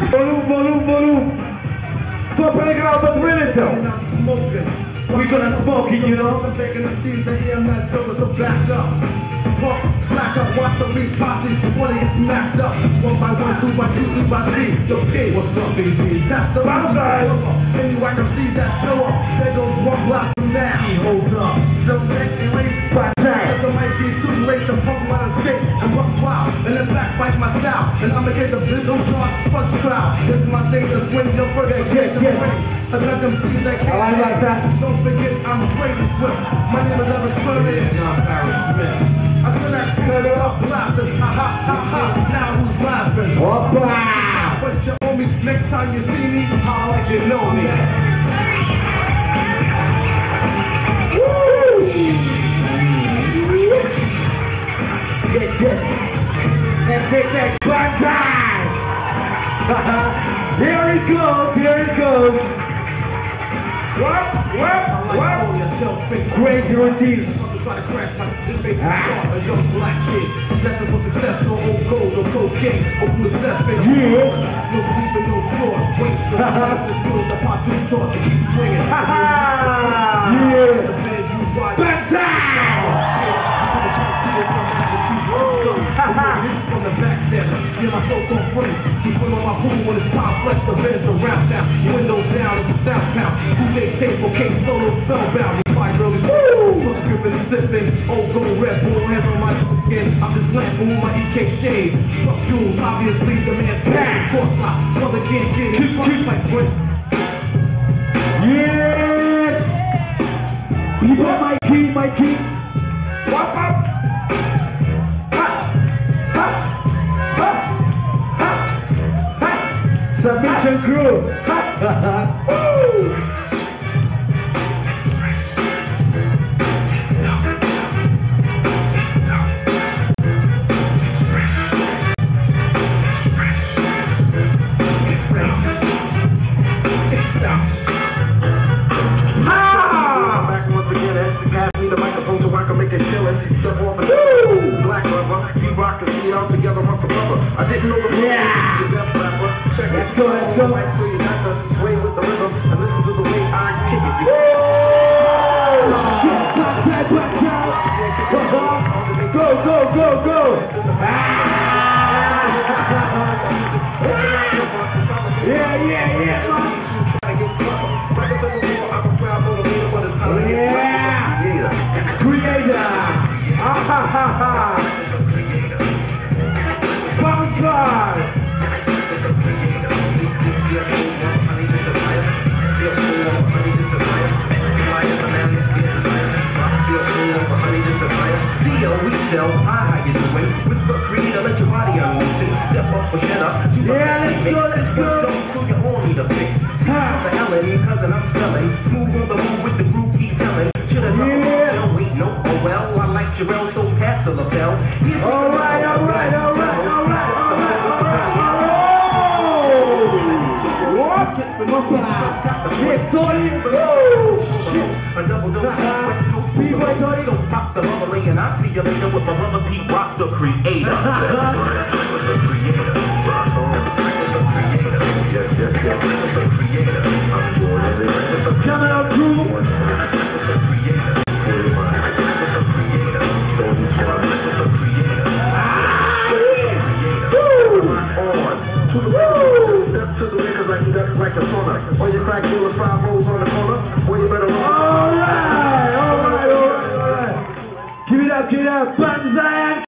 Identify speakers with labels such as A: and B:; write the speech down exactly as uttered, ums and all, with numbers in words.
A: Volume, volume, volume. Stop playing out the militar. We gonna smoke it, you know.
B: I'm taking the seeds that hear my jokers are backed up. Pump, slack up, watch the beat posse before they get smacked up. One by one, two by two, three by three. Yo, P, what's up, baby? That's the one. Any I can see that show up. There goes one block from now. He holds up. Don't make me wait. Cause it might be too late to pump my escape and rock wild. And in fact, bite my style. And I'ma get the visual charge first crowd. This is my thing to swing your first.
A: Yes, yes, yes.
B: I let them see that can't
A: I like that.
B: Don't forget I'm afraid to swift. My name is Alex Furley and I'm Paris Smith. I feel like feeling up blasting. Ha ha ha ha. Now who's laughing?
A: Opa!
B: But you owe me next time you see me. How like you know me.
A: Woo! Yes, yes. Next, next, next. Banzai! Here it goes, here it goes. What? What? What? Crazy routine. Ah.
B: A young black kid, destined for success, no old gold, no cocaine, open the steps, straight
A: Yeah.
B: No sleeping, no shorts, waist, the skills, the pot to torch, to keep swinging.
A: Yeah. Banzai!
B: From the backstabber, yeah, my so-called friends who swim on my pool when it's time flex, the beds around town, windows down at the sound pound, Q J tape, okay, solo spellbound, reply early, fuck scripting and sipping, old gold Red Bull, hands on my skin, I'm just lamping with my E K shades, truck jewels, obviously the man's paid, of course my brother can't get it, fuck like Brent.
A: Yes! People, my king, my king. Wap, wap. Submission crew. Woo!
B: Back once again, had to pass me the microphone so I can make a killing. Step off and black rubber, you rock and see it all together, rock the rubber. I didn't know the
A: Yeah.
B: Check
A: Let's go, let's go.
B: So you got to sway with the rhythm and listen to the way I kick it.
A: Oh, shit, back, back, back, back. Go, go, go, go. Ah. Yeah, yeah, yeah. Yeah. Creator. Ah, ha, ha, ha. Banzai.
C: We sell, hi, how you doing? With the creator, let your body unloose and step up or shut up.
A: Yeah, let's go, let's go.
C: So you all need a fix. See how the Ellen, cousin, I'm spelling. Smooth on the move with the group, keep telling. Should've dropped
A: Yes.
C: a wait, no, oh well. I like Jarrell, so pass the lapel. Here's
A: All right, all right, all right, all right, all right, all right. Oh! What? Yeah, Tony. Oh, shit.
C: A double dose of West Coast
A: B-boy Tony.
C: So pop the bubbly and I'll see you later with my brother Pete Rock, the creator. The creator, rock on. The creator, yes, yes, yes. The creator, I'm going everywhere.
A: Coming up, crew.
C: One time, the creator, clear my mind. The creator, don't be swine. The creator, rock on. To the woo. Step to the niggas like you got like a sauna. All your crack dealers, five rolls on the corner. Well, you better run.
A: All right, all right, all right, all right. Give it up, give it up. Banzai.